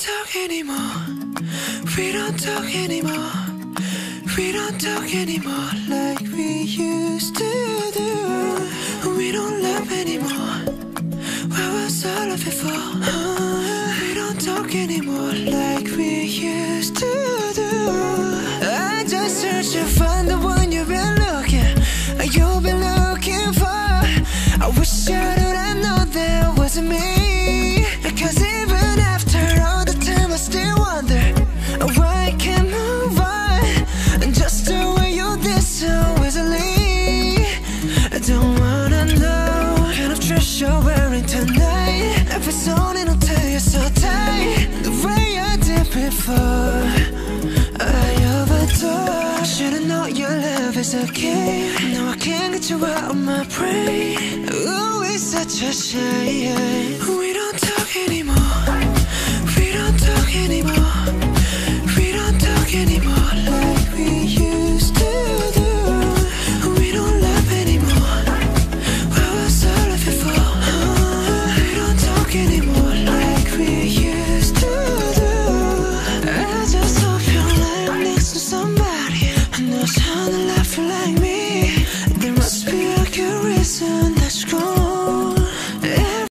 talk anymore. We don't talk anymore. We don't talk anymore like we used to do. We don't love anymore. What was all of it for? We don't talk anymore like we used to do. I just search to find the one you've been looking for. I wish I would have known that wasn't me. Because even after all the time I still wonder why I can't move on. Just the way you did so easily. I don't wanna know what kind of dress you're wearing tonight. If it's on it'll tell you so tight. The way I did before, I overdose. Should've known your love is a game. Now I can't get you out of my brain. Ooh, it's such a shame. We don't talk anymore. We don't talk anymore. We don't talk anymore like we used to do. We don't love anymore. What was all of it for? We don't talk anymore like we used to do. I just hope you're lying next to somebody who knows how to love you like me.